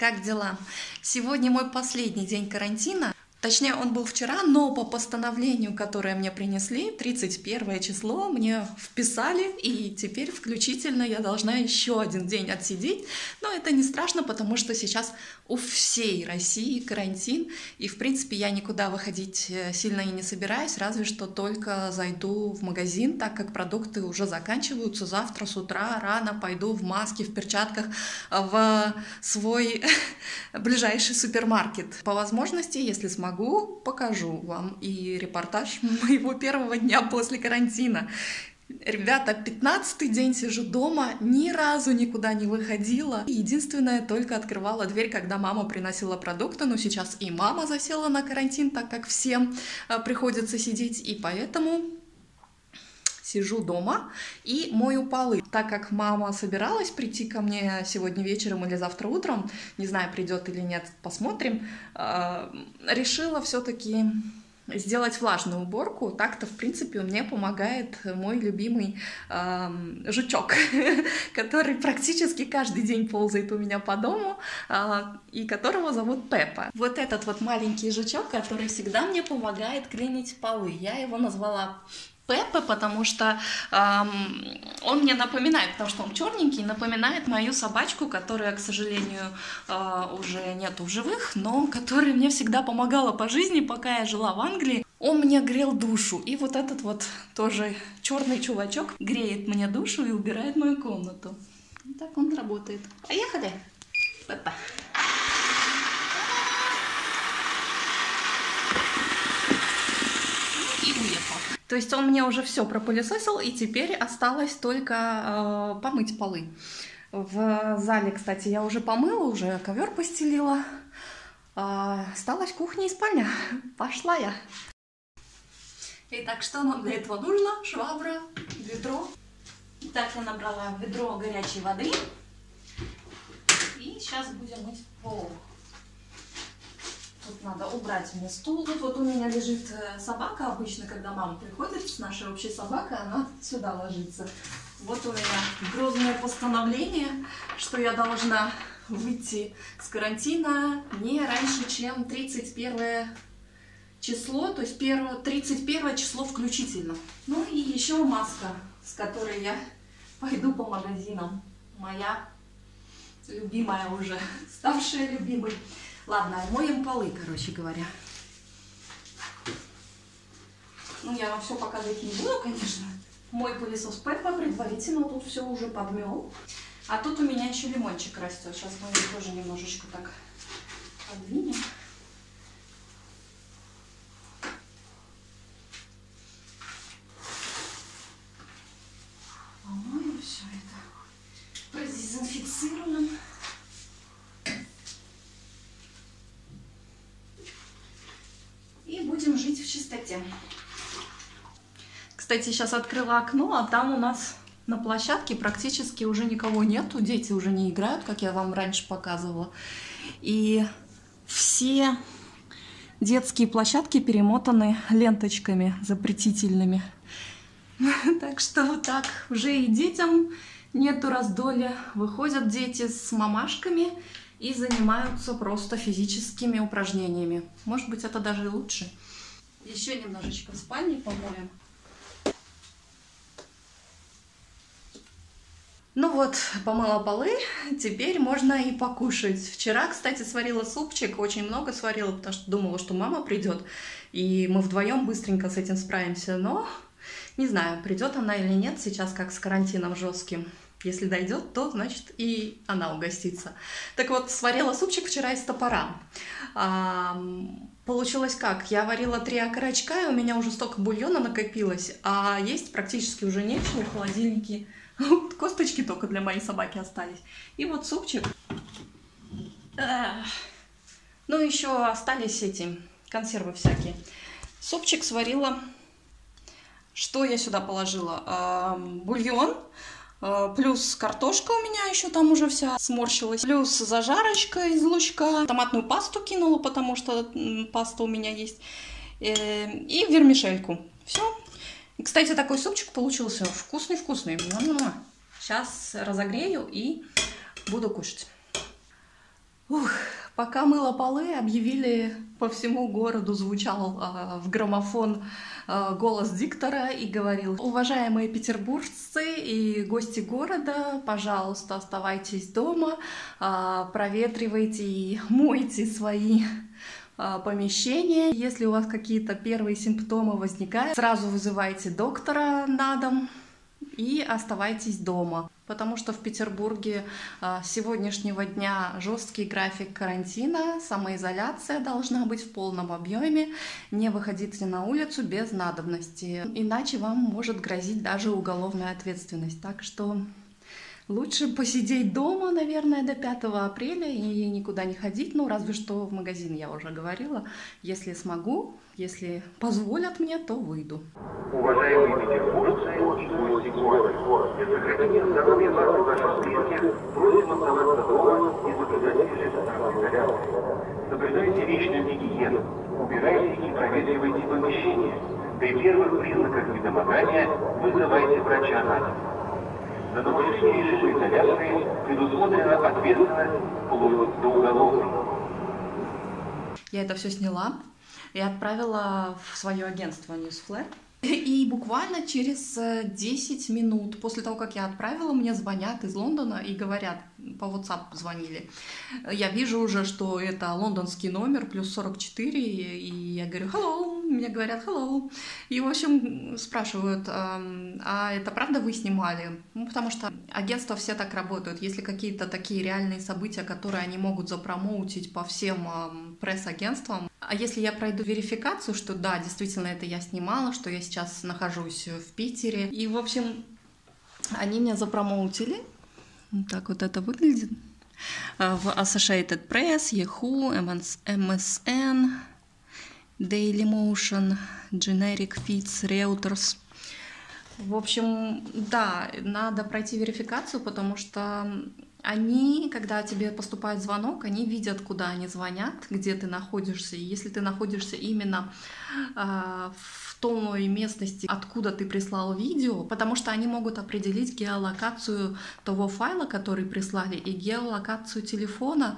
Как дела? Сегодня мой последний день карантина. Точнее, он был вчера, но по постановлению, которое мне принесли, 31 число, мне вписали, и теперь включительно я должна еще один день отсидеть. Но это не страшно, потому что сейчас у всей России карантин, и, в принципе, я никуда выходить сильно и не собираюсь, разве что только зайду в магазин, так как продукты уже заканчиваются. Завтра с утра рано пойду в маске, в перчатках в свой ближайший супермаркет. По возможности, если смогу, покажу вам и репортаж моего первого дня после карантина. Ребята, 15-й день сижу дома, ни разу никуда не выходила. Единственное, только открывала дверь, когда мама приносила продукты. Но сейчас и мама засела на карантин, так как всем приходится сидеть. И поэтому сижу дома и мою полы. Так как мама собиралась прийти ко мне сегодня вечером или завтра утром, не знаю, придет или нет, посмотрим, решила все-таки сделать влажную уборку. Так-то, в принципе, мне помогает мой любимый жучок, который практически каждый день ползает у меня по дому, и которого зовут Пеппа. Вот этот вот маленький жучок, который всегда мне помогает клинить полы. Я его назвала Пеппа, потому что он мне напоминает, потому что он черненький, напоминает мою собачку, которая, к сожалению, уже нету в живых, но которая мне всегда помогала по жизни, пока я жила в Англии. Он мне грел душу, и вот этот вот тоже черный чувачок греет мне душу и убирает мою комнату. И так он работает. Поехали, Пеппа. И уехал. То есть он мне уже все пропылесосил, и теперь осталось только помыть полы. В зале, кстати, я уже помыла, уже ковер постелила. Осталась кухня и спальня. Пошла я. Итак, что нам для этого нужно? Швабра, ведро. Итак, я набрала ведро горячей воды. И сейчас будем мыть пол. Тут надо убрать мне стул. Тут вот у меня лежит собака. Обычно, когда мама приходит с нашей общей собакой, она сюда ложится. Вот у меня грозное постановление, что я должна выйти с карантина не раньше, чем 31 число, то есть 31 число включительно. Ну и еще маска, с которой я пойду по магазинам. Моя любимая уже, ставшая любимой. Ладно, моем полы, короче говоря. Ну, я вам все показывать не буду, конечно. Мой пылесос Пеппа предварительно тут все уже подмел. А тут у меня еще лимончик растет. Сейчас мы его тоже немножечко так подвинем. Помоем все это. Продезинфицируем. Будем жить в чистоте. Кстати, сейчас открыла окно, а там у нас на площадке практически уже никого нету. Дети уже не играют, как я вам раньше показывала. И все детские площадки перемотаны ленточками запретительными. Так что вот так уже и детям нету раздолья. Выходят дети с мамашками и занимаются просто физическими упражнениями. Может быть, это даже и лучше. Еще немножечко в спальне помоем. Ну вот, помыла полы, теперь можно и покушать. Вчера, кстати, сварила супчик, очень много сварила, потому что думала, что мама придет, и мы вдвоем быстренько с этим справимся. Но не знаю, придет она или нет сейчас, как с карантином жестким. Если дойдет, то, значит, и она угостится. Так вот, сварила супчик вчера из топора. Получилось как? Я варила 3 окорочка, и у меня уже столько бульона накопилось, а есть практически уже нечего в холодильнике. Косточки только для моей собаки остались. И вот супчик. Ну, еще остались эти консервы всякие. Супчик сварила. Что я сюда положила? Бульон. Плюс картошка у меня еще там уже вся сморщилась. Плюс зажарочка из лучка. Томатную пасту кинула, потому что паста у меня есть. И вермишельку. Все. И, кстати, такой супчик получился вкусный-вкусный. Сейчас разогрею и буду кушать. Ух, пока мыла полы, объявили по всему городу, звучал в граммофон голос диктора и говорил: уважаемые петербуржцы и гости города, пожалуйста, оставайтесь дома, проветривайте и мойте свои помещения. Если у вас какие-то первые симптомы возникают, сразу вызывайте доктора на дом и оставайтесь дома. Потому что в Петербурге с сегодняшнего дня жесткий график карантина, самоизоляция должна быть в полном объеме, не выходите на улицу без надобности, иначе вам может грозить даже уголовная ответственность. Так что лучше посидеть дома, наверное, до 5 апреля и никуда не ходить, ну разве что в магазин, я уже говорила. Если смогу, если позволят мне, то выйду. Уважаемые петербуржцы и гости города, для сохранения здоровья вас и ваших близких просим оставаться дома и соблюдать режим самоизоляции. Соблюдайте личную гигиену, убирайте и проветривайте помещения. При первых признаках недомогания вызывайте врача. За нарушение режима изоляции предусмотрена ответственность вплоть до уголовной. Я это все сняла и отправила в свое агентство Newsflash. И буквально через 10 минут после того, как я отправила, мне звонят из Лондона и говорят, по WhatsApp звонили. Я вижу уже, что это лондонский номер, плюс 44, и я говорю «hello», мне говорят «hello». И, в общем, спрашивают, а это правда вы снимали? Ну, потому что агентства все так работают. Если какие-то такие реальные события, которые они могут запромоутить по всем пресс-агентствам, а если я пройду верификацию, что да, действительно это я снимала, что я сейчас нахожусь в Питере, и, в общем, они меня запромоутили. Вот так вот это выглядит. В Associated Press, Yahoo, MSN, Dailymotion, Generic Feeds, Reuters. В общем, да, надо пройти верификацию, потому что они, когда тебе поступает звонок, они видят, куда они звонят, где ты находишься. И если ты находишься именно в той местности, откуда ты прислал видео, потому что они могут определить геолокацию того файла, который прислали, и геолокацию телефона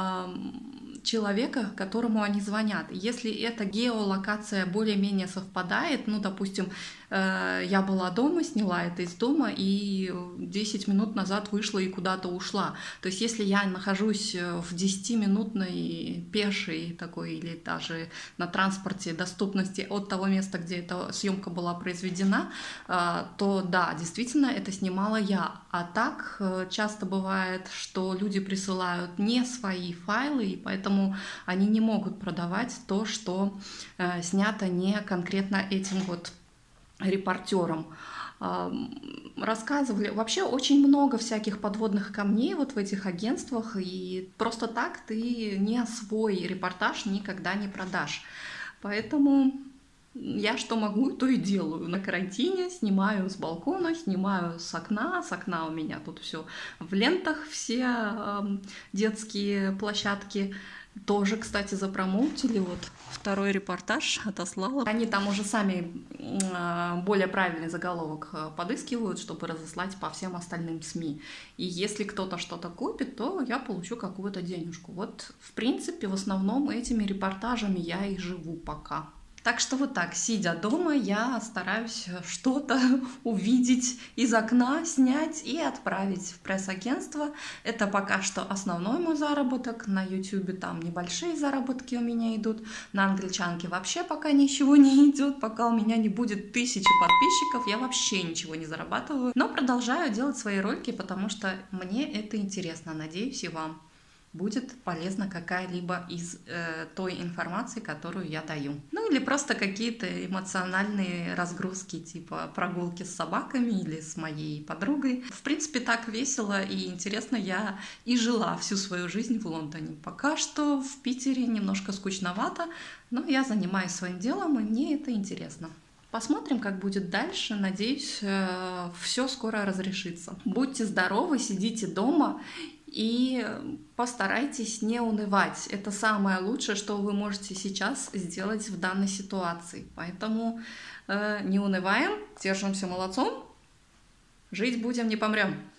человека, которому они звонят. Если эта геолокация более-менее совпадает, ну, допустим, я была дома, сняла это из дома и 10 минут назад вышла и куда-то ушла. То есть если я нахожусь в 10-минутной пешей такой или даже на транспорте доступности от того места, где эта съемка была произведена, то да, действительно это снимала я. А так часто бывает, что люди присылают не свои файлы, и поэтому они не могут продавать то, что снято не конкретно этим вот репортером. Рассказывали вообще очень много всяких подводных камней вот в этих агентствах, и просто так ты не свой репортаж никогда не продашь. Поэтому я что могу, то и делаю. На карантине снимаю с балкона, снимаю с окна. С окна у меня тут все в лентах, все детские площадки. Тоже, кстати, запромоутили. Вот второй репортаж отослала. Они там уже сами более правильный заголовок подыскивают, чтобы разослать по всем остальным СМИ. И если кто-то что-то купит, то я получу какую-то денежку. Вот, в принципе, в основном этими репортажами я и живу пока. Так что вот так, сидя дома, я стараюсь что-то увидеть из окна, снять и отправить в пресс-агентство. Это пока что основной мой заработок. На YouTube там небольшие заработки у меня идут. На англичанке вообще пока ничего не идет. Пока у меня не будет 1000 подписчиков, я вообще ничего не зарабатываю. Но продолжаю делать свои ролики, потому что мне это интересно. Надеюсь, и вам будет полезна какая-либо из той информации, которую я даю. Ну или просто какие-то эмоциональные разгрузки, типа прогулки с собаками или с моей подругой. В принципе, так весело и интересно я и жила всю свою жизнь в Лондоне. Пока что в Питере немножко скучновато, но я занимаюсь своим делом, и мне это интересно. Посмотрим, как будет дальше. Надеюсь, все скоро разрешится. Будьте здоровы, сидите дома и постарайтесь не унывать. Это самое лучшее, что вы можете сейчас сделать в данной ситуации. Поэтому не унываем, держимся молодцом, жить будем, не помрем.